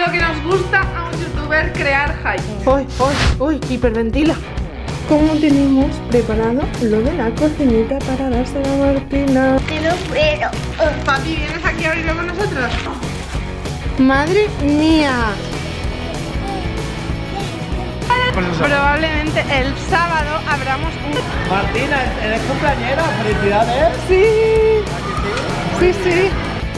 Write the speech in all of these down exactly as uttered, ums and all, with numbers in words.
Lo que nos gusta a un youtuber crear hype. Uy, uy, uy, hiperventila. ¿Cómo tenemos preparado lo de la cocinita para dársela a Martina? Pero, pero... Uh. Papi, ¿vienes aquí a abrirlo con nosotros? ¡Madre mía! Probablemente el sábado abramos un... Martina, ¿eres cumpleañera? ¡Felicidades! Sí, sí, sí.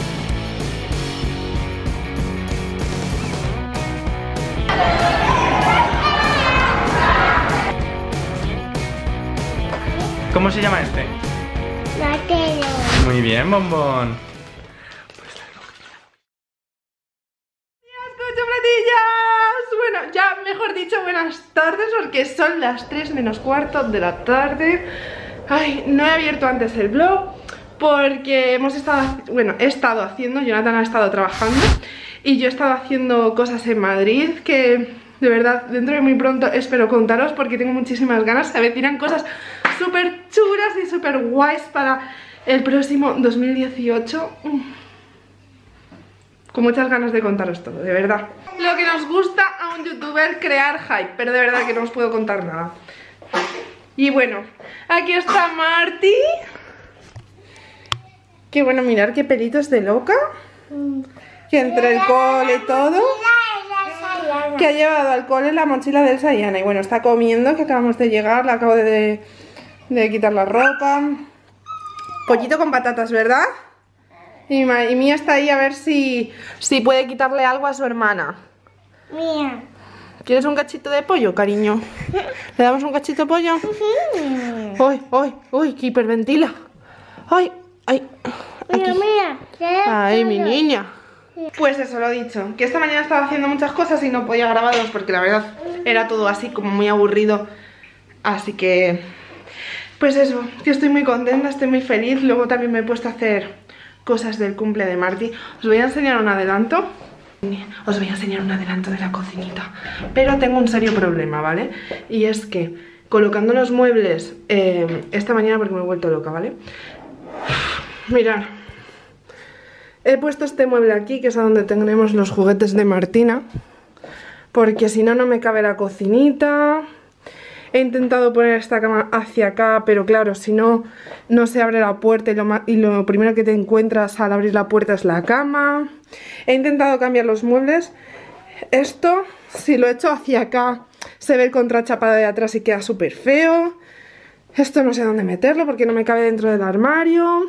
¿Cómo se llama este? Mateo. Muy bien, bombón. Bueno, ya mejor dicho, buenas tardes, porque son las tres menos cuarto de la tarde. Ay, no he abierto antes el vlog porque hemos estado, bueno, he estado haciendo, Jonathan ha estado trabajando y yo he estado haciendo cosas en Madrid que de verdad dentro de muy pronto espero contaros porque tengo muchísimas ganas. Se avecinan cosas súper chulas y súper guays para el próximo dos mil dieciocho. Con muchas ganas de contaros todo, de verdad. Lo que nos gusta a un youtuber crear hype, pero de verdad que no os puedo contar nada. Y bueno, aquí está Marty. Qué bueno, mirar qué pelitos de loca. Que entre el cole y todo. Que ha llevado al cole la mochila de Elsa y Anna. Y bueno, está comiendo, que acabamos de llegar. Le acabo de, de, de quitar la ropa. Pollito con patatas, ¿verdad? Y, y Mía está ahí a ver si, si puede quitarle algo a su hermana. Mía. ¿Quieres un cachito de pollo, cariño? ¿Le damos un cachito de pollo? Uy, uy, uy, que hiperventila. Ay, ay. Mira, mira. Ay, mi niña. Pues eso, lo dicho, que esta mañana estaba haciendo muchas cosas y no podía grabarlos porque la verdad era todo así como muy aburrido. Así que, pues eso, que estoy muy contenta, estoy muy feliz. Luego también me he puesto a hacer cosas del cumple de Marty. Os voy a enseñar un adelanto. Os voy a enseñar un adelanto de la cocinita. Pero tengo un serio problema, ¿vale? Y es que colocando los muebles eh, esta mañana, porque me he vuelto loca, ¿vale? Mirad. He puesto este mueble aquí, que es a donde tendremos los juguetes de Martina, porque si no, no me cabe la cocinita. He intentado poner esta cama hacia acá, pero claro, si no, no se abre la puerta y lo, y lo primero que te encuentras al abrir la puerta es la cama. He intentado cambiar los muebles. Esto, si lo echo hacia acá, se ve el contrachapado de atrás y queda súper feo. Esto no sé dónde meterlo porque no me cabe dentro del armario.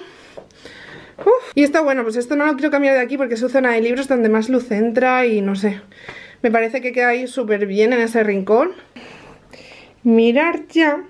Uf. Y esto, bueno, pues esto no lo quiero cambiar de aquí porque es su zona de libros donde más luz entra y no sé. Me parece que queda ahí súper bien en ese rincón. Mirar ya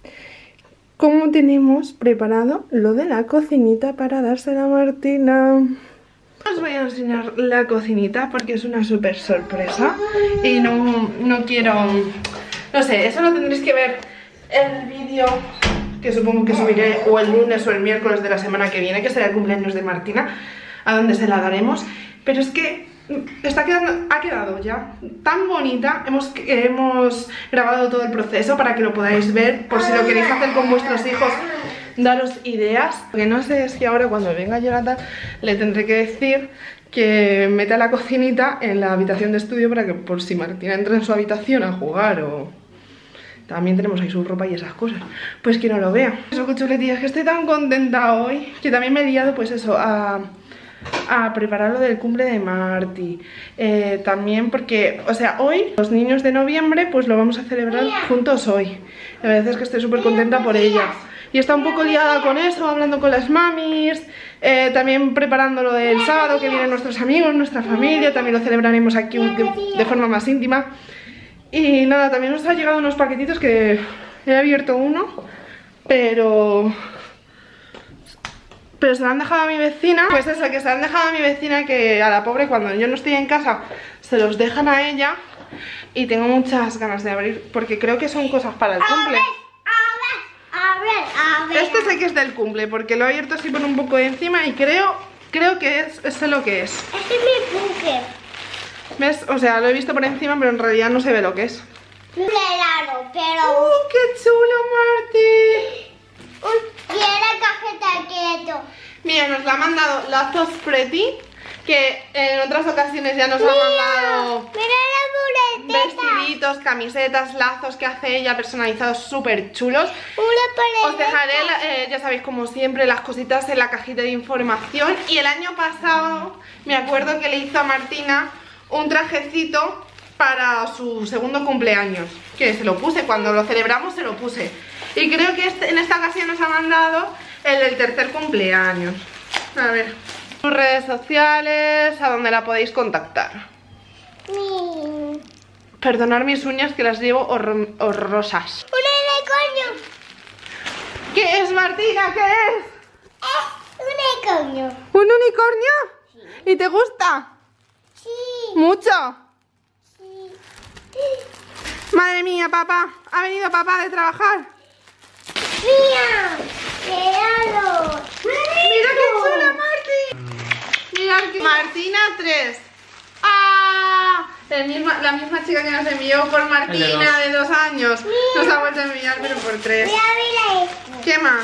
cómo tenemos preparado lo de la cocinita para dársela a Martina. Os voy a enseñar la cocinita porque es una súper sorpresa y no, no quiero... No sé, eso lo tendréis que ver el vídeo que supongo que subiré o el lunes o el miércoles de la semana que viene, que será el cumpleaños de Martina, a donde se la daremos. Pero es que está quedando, ha quedado ya tan bonita. Hemos, hemos grabado todo el proceso para que lo podáis ver, por si lo queréis hacer con vuestros hijos, daros ideas. Lo que no sé es que ahora cuando venga Jonathan le tendré que decir que meta la cocinita en la habitación de estudio para que por si Martina entra en su habitación a jugar o... También tenemos ahí su ropa y esas cosas, pues que no lo vea. Eso, que chuletillas, que estoy tan contenta hoy, que también me he liado pues eso a... a preparar lo del cumple de Marty. eh, También porque, o sea, hoy, los niños de noviembre, pues lo vamos a celebrar juntos hoy. La verdad es que estoy súper contenta por ella. Y está un poco liada con eso, hablando con las mamis, eh, también preparando lo del sábado, que vienen nuestros amigos, nuestra familia. También lo celebraremos aquí de, de forma más íntima. Y nada, también nos han llegado unos paquetitos que he abierto uno, pero... Pero se lo han dejado a mi vecina. Pues eso, que se lo han dejado a mi vecina, que a la pobre cuando yo no estoy en casa se los dejan a ella. Y tengo muchas ganas de abrir, porque creo que son cosas para el cumple. A ver, a ver. Este sé que es del cumple, porque lo he abierto así por un poco de encima y creo, creo que es, sé lo que es. Este es mi bunker. ¿Ves? O sea, lo he visto por encima, pero en realidad no se ve lo que es. Claro, pero... ¡Uh, qué chulo, Marty! Uy, quiero cajeta quieto. Mira, nos la ha mandado Lazos Pretty, que en otras ocasiones ya nos ha mandado Mira la muleteta. vestiditos, camisetas, lazos que hace ella personalizados súper chulos. Una Os dejaré, eh, ya sabéis, como siempre, las cositas en la cajita de información. Y el año pasado me acuerdo que le hizo a Martina un trajecito para su segundo cumpleaños, que se lo puse, cuando lo celebramos se lo puse. Y creo que este, en esta ocasión nos ha mandado el del tercer cumpleaños. A ver, sus redes sociales, a donde la podéis contactar. Mi... Perdonar mis uñas que las llevo horror horrorosas. Un unicornio. ¿Qué es, Martina? ¿Qué es? Es un unicornio. ¿Un unicornio? Sí. ¿Y te gusta? Sí. ¿Mucho? Sí. Madre mía, papá. ¿Ha venido papá de trabajar? Mira. Míralo. Mira qué chula, Marti. Mirad que... Martina tres. ¡Ah! El misma, la misma chica que nos envió por Martina de dos años. Nos ha vuelto a enviar, pero por tres. Mira, mira esto. ¿Qué más?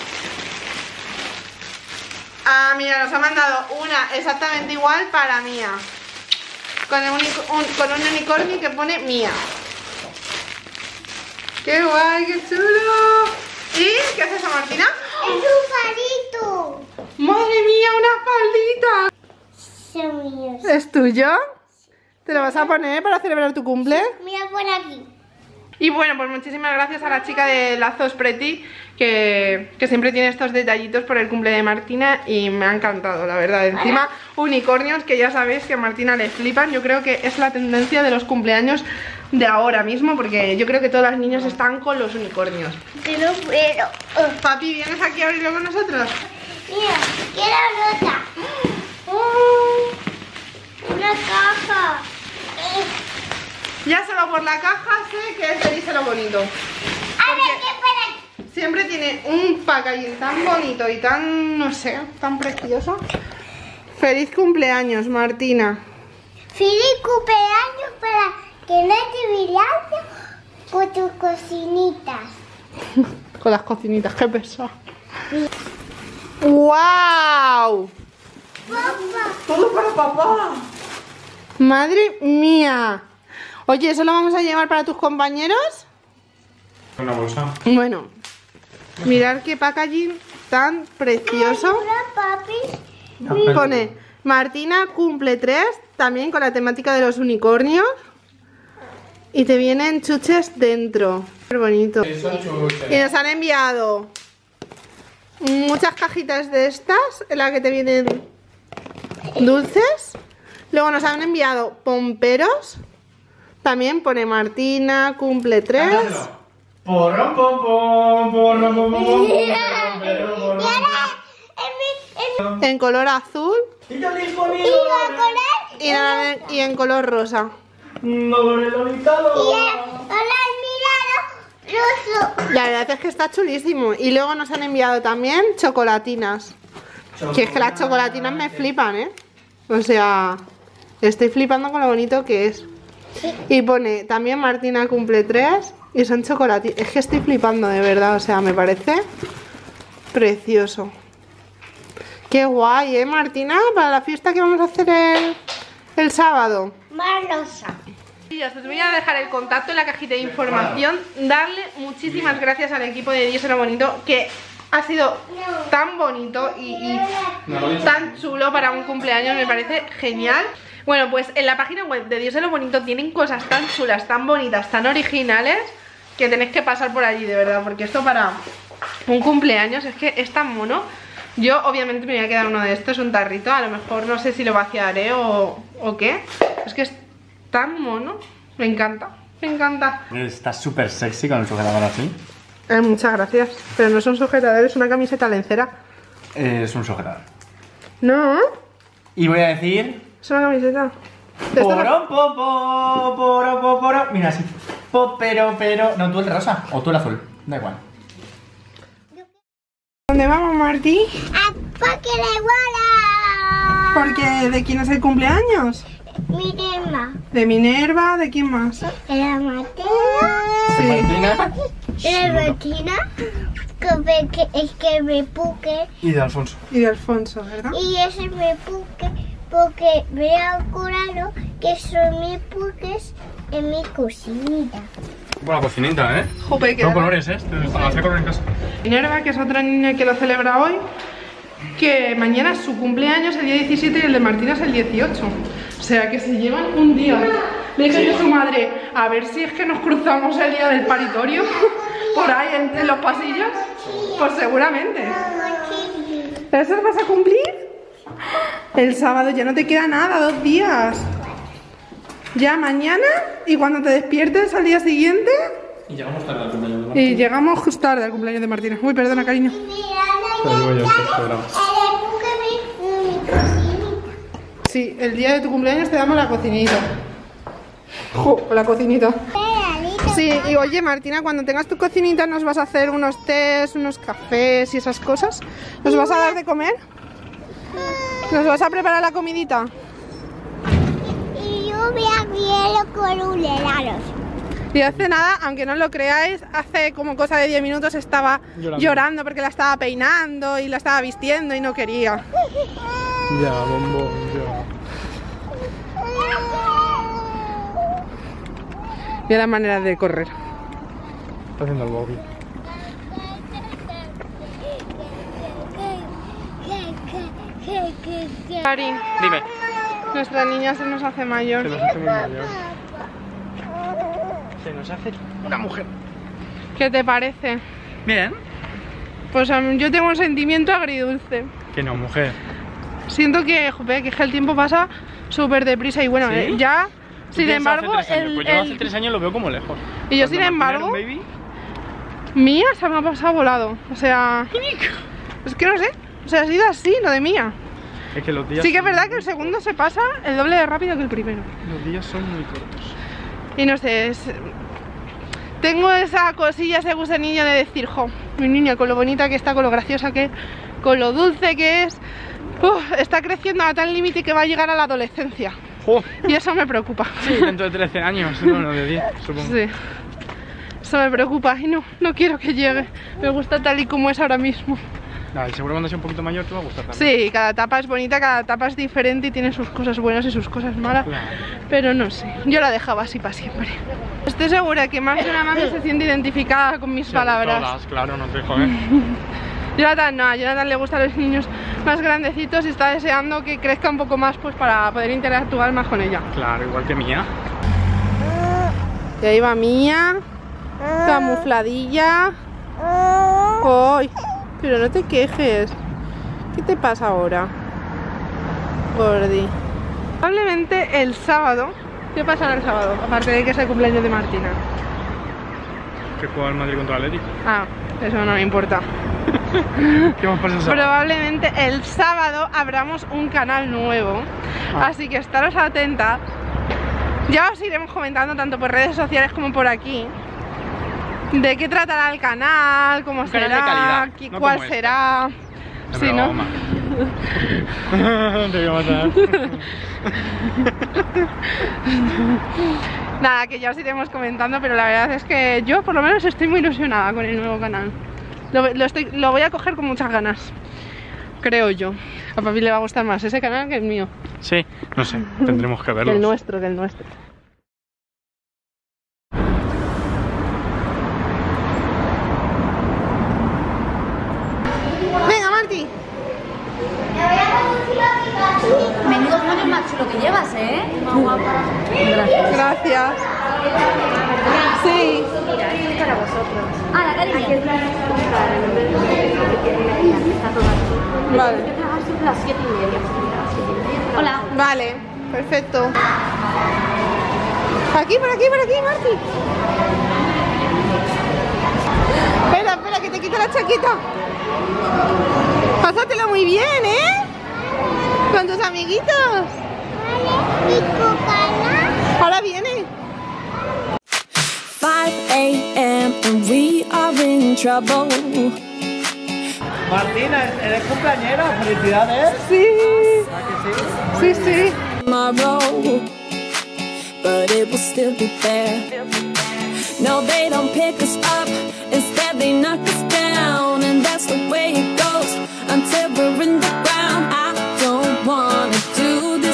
Ah, mira, nos ha mandado una exactamente igual para Mía. Con, el unico, un, con un unicornio que pone Mía. ¡Qué guay, qué chulo! ¿Y qué haces eso, Martina? Es un palito. ¡Madre mía, una faldita! Son míos. ¿Es tuyo? ¿Te lo vas a poner para celebrar tu cumple? Mira por aquí. Y bueno, pues muchísimas gracias a la chica de Lazos Pretty que, que siempre tiene estos detallitos por el cumple de Martina y me ha encantado, la verdad. Encima, unicornios, que ya sabéis que a Martina le flipan. Yo creo que es la tendencia de los cumpleaños de ahora mismo, porque yo creo que todas las niñas están con los unicornios. Pero, pero. Oh. Papi, ¿vienes aquí a abrirlo con nosotros? Mira, quiero otra. Oh, Una caja. Eh. ya solo por la caja sé que es de Díselo Bonito. A ver, Porque ¿qué para? siempre tiene un packaging tan bonito y tan, no sé, tan precioso. Feliz cumpleaños, Martina. Feliz cumpleaños para que no te viajes con tus cocinitas. Con las cocinitas, qué pesado. ¡Wow! Papá. Todo para papá. Madre mía. Oye, ¿eso lo vamos a llevar para tus compañeros? Una bolsa. Bueno, mirad qué packaging tan precioso. Hola, papi. Pone Martina cumple tres, también con la temática de los unicornios. Y te vienen chuches dentro. Qué bonito. Y nos han enviado muchas cajitas de estas, en las que te vienen dulces. Luego nos han enviado pomperos. También pone Martina cumple tres. Porro, pom, pom, porro, pom, pom, pom, porro, porro, Y ahora, en mi, en En color azul Y yo mi disponible. color. y, en- y en color rosa. No duele el Y habitado. ahora el mirado ruso. La verdad es que está chulísimo. Y luego nos han enviado también chocolatinas. Que es que las chocolatinas me flipan, ¿eh? O sea, estoy flipando con lo bonito que es. Y pone también Martina cumple tres y son chocolatinas. Es que estoy flipando de verdad, o sea, me parece precioso. Qué guay, ¿eh, Martina? Para la fiesta que vamos a hacer el, el sábado. Más rosa. Os voy a dejar el contacto en la cajita de información. Darle muchísimas gracias al equipo de Díselo Bonito, que ha sido tan bonito y, y tan chulo para un cumpleaños, me parece genial. Bueno, pues en la página web de Díselo Bonito tienen cosas tan chulas, tan bonitas, tan originales, que tenéis que pasar por allí, de verdad, porque esto para un cumpleaños es que es tan mono. Yo obviamente me voy a quedar uno de estos, un tarrito, a lo mejor no sé si lo vaciaré o, o qué. Es que es tan mono, me encanta, me encanta. Está súper sexy con el sujetador así. Eh, muchas gracias, pero no son sujetadores, es una camiseta lencera. Es un sujetador. No, Y voy a decir. es una camiseta. De esta no- Poro, po, po, poro, po, poro. Mira así. Po, pero, pero. No, tú el rosa o tú el azul. Da igual. ¿Dónde vamos, Martí? Ah, porque la iguala. Porque ¿de quién es el cumpleaños? Mirema. De Minerva, ¿de quién más? La Martina. Sí. Martina. La Martina. Que me, que, es que me puque. Y de Alfonso. Y de Alfonso, ¿verdad? Y ese me puque porque me ha acordado que son mis puques en mi cocinita. Buena cocinita, ¿eh? Jope, que Son colores, ¿eh? Te vas a color en casa. Minerva, que es otra niña que lo celebra hoy, que mañana es su cumpleaños, el día diecisiete, y el de Martina es el dieciocho. O sea que se llevan un día. Le dije yo a su madre, a ver si es que nos cruzamos el día del paritorio por ahí en, en los pasillos. Pues seguramente. ¿Eso lo vas a cumplir? El sábado ya no te queda nada, dos días. Ya mañana, y cuando te despiertes al día siguiente. Y llegamos tarde al cumpleaños de Martina. Y llegamos justo tarde al cumpleaños de Martina. Uy, perdona, cariño. Pero luego ya está, te grabas. Sí, el día de tu cumpleaños te damos la cocinita. Jo, la cocinita. Sí, y oye Martina, cuando tengas tu cocinita nos vas a hacer unos tés, unos cafés y esas cosas. ¿Nos vas a dar de comer? ¿Nos vas a preparar la comidita? Y yo me abrielo con un helado. Y hace nada, aunque no lo creáis, hace como cosa de diez minutos estaba llorando. llorando porque la estaba peinando y la estaba vistiendo y no quería. Ya, bombón, ya. Mira la manera de correr. Está haciendo el bobby. Cari, Dime. nuestra niña se nos hace mayor. Se nos hace muy mayor. Se nos hace una mujer. ¿Qué te parece? Bien. Pues um, yo tengo un sentimiento agridulce. Que no, mujer. Siento que, jope, que el tiempo pasa súper deprisa y bueno, ¿Sí? eh, ya, sin embargo, hace tres años? el, Pues yo el- hace tres años lo veo como lejos. y yo Cuando sin Martina embargo, era un baby, Mía se me ha pasado volado, o sea, es que no sé, o sea, ha sido así lo de Mía. es que los días Sí que es son- verdad que el segundo se pasa el doble de rápido que el primero. Los días son muy cortos. Y no sé, es- tengo esa cosilla, ese gusanillo de decir, jo, mi niña, con lo bonita que está, con lo graciosa que es, con lo dulce que es, uf, está creciendo a tal límite que va a llegar a la adolescencia. ¡Jo! Y eso me preocupa. Sí, dentro de trece años, bueno, de diez, supongo. Sí. Eso me preocupa y no, no quiero que llegue. Me gusta tal y como es ahora mismo. Nada, seguro cuando sea un poquito mayor te va a gustar también. Sí, cada etapa es bonita, cada etapa es diferente y tiene sus cosas buenas y sus cosas malas. Claro. Pero no sé, yo la dejaba así para siempre. Estoy segura que más de una madre se siente identificada con mis Sí, palabras. todas, claro, no te joder. Jonathan no, a Jonathan le gustan los niños más grandecitos y está deseando que crezca un poco más pues para poder interactuar más con ella. Claro, igual que mía. Y ahí va Mía, camufladilla. ¡Ay! Pero no te quejes. ¿Qué te pasa ahora, Gordi? Probablemente el sábado. ¿Qué pasará el sábado? Aparte de que es el cumpleaños de Martina. Que juega el Madrid contra el Atlético. Ah, eso no me importa. ¿Qué más pasa el sábado? Probablemente el sábado abramos un canal nuevo. Ah. Así que estaros atentas. Ya os iremos comentando tanto por redes sociales como por aquí de qué tratará el canal, cómo Un canal de será, calidad, qué- no cuál como este. será. Es Sí, ¿no? broma. Te voy a matar. Nada, que ya os iremos comentando, pero la verdad es que yo por lo menos estoy muy ilusionada con el nuevo canal. Lo, lo estoy, lo voy a coger con muchas ganas, creo yo. A papi le va a gustar más ese canal que el mío, Sí, no sé, tendremos que que verlo. el nuestro, que el nuestro. Venga, Marti. Menudo flores más chulo que llevas, ¿eh? Más guapa. Gracias. Sí. Para vosotros. Ah, la cariño. Vale. las siete y media. Hola. Vale, perfecto. Aquí, por aquí, por aquí, Marti. Espera, espera, que te quito la chaqueta. Pásatelo muy bien, ¿eh? Con tus amiguitos. ¿Y tu canal? Ahora viene. five a m and we are in trouble. Martina, ¿eres cumpleañera? ¡Felicidades! Sí. ¿Verdad que sí? Sí, sí. Tomorrow, but it will still be there. No, they don't pick us up, instead they knock us down, and that's the way it goes until we're in the ground. I don't wanna do this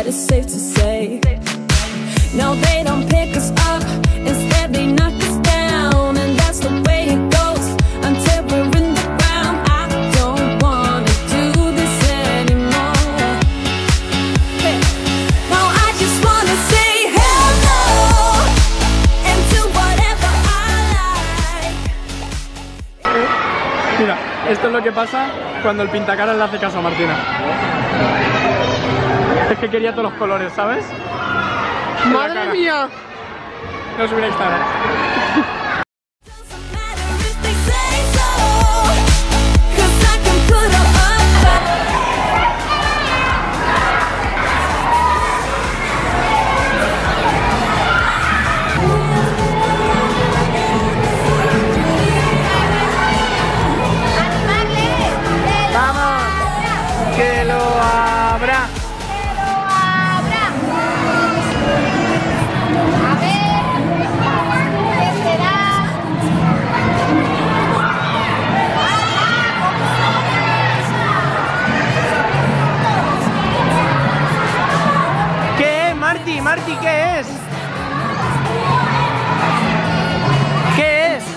it's safe to say. No, they don't pick us up, instead they knock us down. And that's the way it goes until we're in the ground. I don't wanna do this anymore. Hey. No, I just wanna say hello and do whatever I like. Mira, esto es lo que pasa cuando el pintacaras le hace caso a Martina. Es que quería todos los colores, ¿sabes? ¡Madre mía! No subiré a Instagram. Doesn't matter if they say so, 'cause I can put 'em up. ¡Vamos! ¡Que lo habrá! Marti, Marti, ¿qué es? ¿Qué es?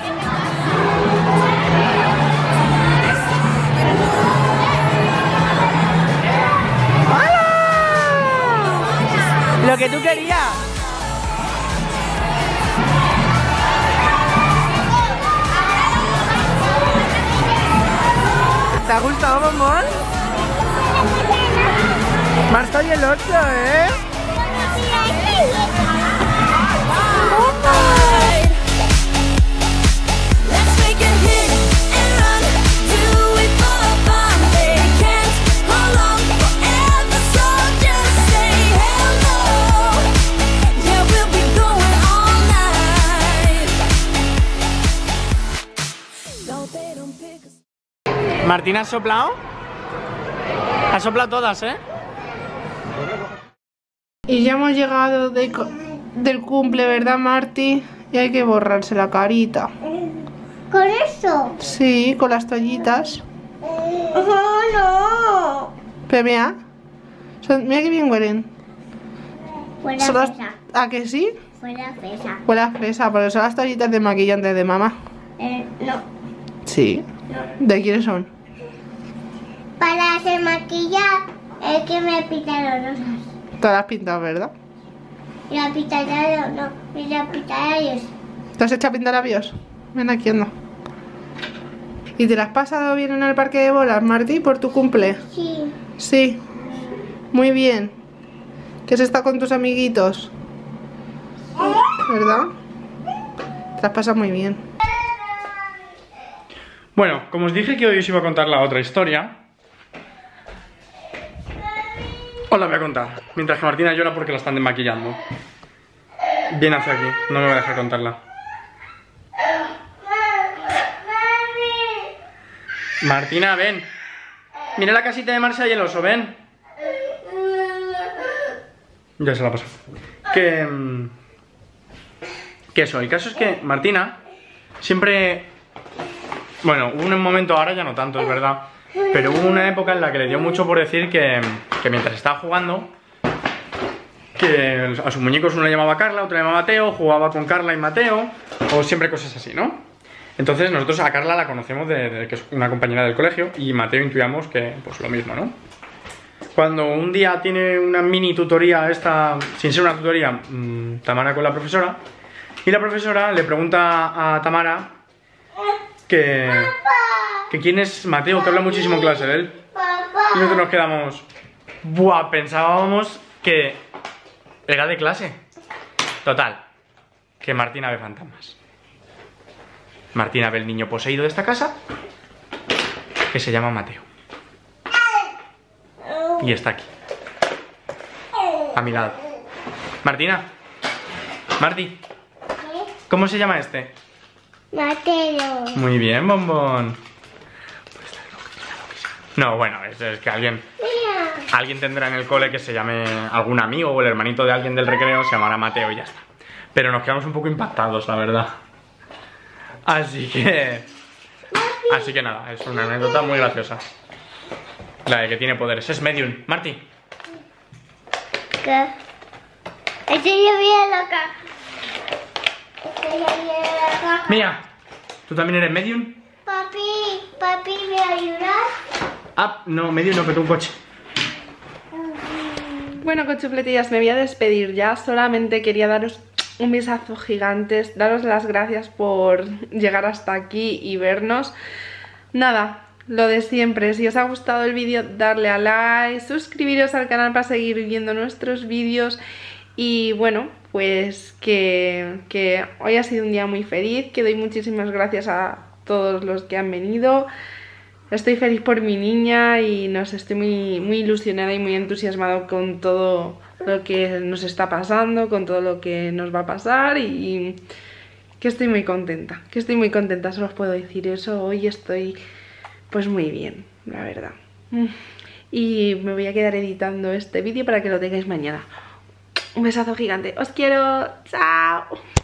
¡Hola! Lo que tú querías. ¿Te ha gustado, bombón? Más soy el ocho, ¿eh? Let's make it hit and run, do it for fun. They can't hold on forever, so just say hello. Yeah, we'll be going all night. No, they don't pick us. Martina, ¿has soplado? Has soplado todas, ¿eh? Y ya hemos llegado de co- del cumple, ¿verdad, Marti? Y hay que borrarse la carita. ¿Con eso? Sí, con las toallitas. Oh, no. Pero mira, son- mira que bien huelen. Fuera Son las- fresa. ¿A que sí? Fuera fresa. Huele a fresa, porque son las toallitas de maquillante de mamá. Eh, no. Sí. ¿De quiénes son? Para hacer maquillar, es que me pintaron rosas. Te las has pintado, ¿verdad? Y la pintaron, no. Y la pintaron. ¿Te has hecho a pintar labios? Ven aquí, anda. ¿Y te la has pasado bien en el parque de bolas, Marti, por tu cumple? Sí. Sí. Muy bien. ¿Que has estado con tus amiguitos? ¿Verdad? Te la has pasado muy bien. Bueno, como os dije que hoy os iba a contar la otra historia, os la voy a contar. Mientras que Martina llora porque la están desmaquillando. Viene hacia aquí, no me va a dejar contarla. Martina, ven. Mira la casita de Marcia y el oso, ven. Ya se la pasó. Que... mm, Que eso, el caso es que Martina siempre... Bueno, hubo un momento, ahora ya no tanto, es verdad, pero hubo una época en la que le dio mucho por decir que, que mientras estaba jugando, que a sus muñecos uno le llamaba Carla, otro le llamaba Mateo, jugaba con Carla y Mateo, o siempre cosas así, ¿no? Entonces nosotros a Carla la conocemos de, de que es una compañera del colegio, y Mateo intuíamos que pues lo mismo, ¿no? Cuando un día tiene una mini tutoría, esta, sin ser una tutoría, mmm, Tamara con la profesora, y la profesora le pregunta a Tamara que, que quién es Mateo, que habla muchísimo en clase de él. Y nosotros nos quedamos, buah, pensábamos que era de clase. Total, que Martina ve fantasmas. Martina ve el niño poseído de esta casa, que se llama Mateo. Y está aquí, a mi lado. Martina, Marti, ¿cómo se llama este? Mateo. Muy bien, bombón. No, bueno, es, es que alguien Mira. Alguien tendrá en el cole que se llame algún amigo o el hermanito de alguien del recreo, se llamará Mateo y ya está. Pero nos quedamos un poco impactados, la verdad. Así que... Así que nada, es una anécdota muy graciosa. La de que tiene poderes. Es medium. Marti. ¿Qué? Este ya viene la caja. Este ya viene la caja. Mía, ¿tú también eres medium? Papi, papi, ¿me ayudas? Ah, no, medium no, que tú un coche. Bueno, conchufletillas, me voy a despedir ya. Solamente quería daros un besazo gigante, daros las gracias por llegar hasta aquí y vernos. Nada, lo de siempre, si os ha gustado el vídeo, darle a like, suscribiros al canal para seguir viendo nuestros vídeos. Y bueno, pues que, que hoy ha sido un día muy feliz, que doy muchísimas gracias a todos los que han venido. Estoy feliz por mi niña y nos estoy muy, muy ilusionada y muy entusiasmada con todo lo que nos está pasando, con todo lo que nos va a pasar, y, y que estoy muy contenta, que estoy muy contenta, solo os puedo decir eso. Hoy estoy pues muy bien, la verdad. Y me voy a quedar editando este vídeo para que lo tengáis mañana. Un besazo gigante, os quiero, chao.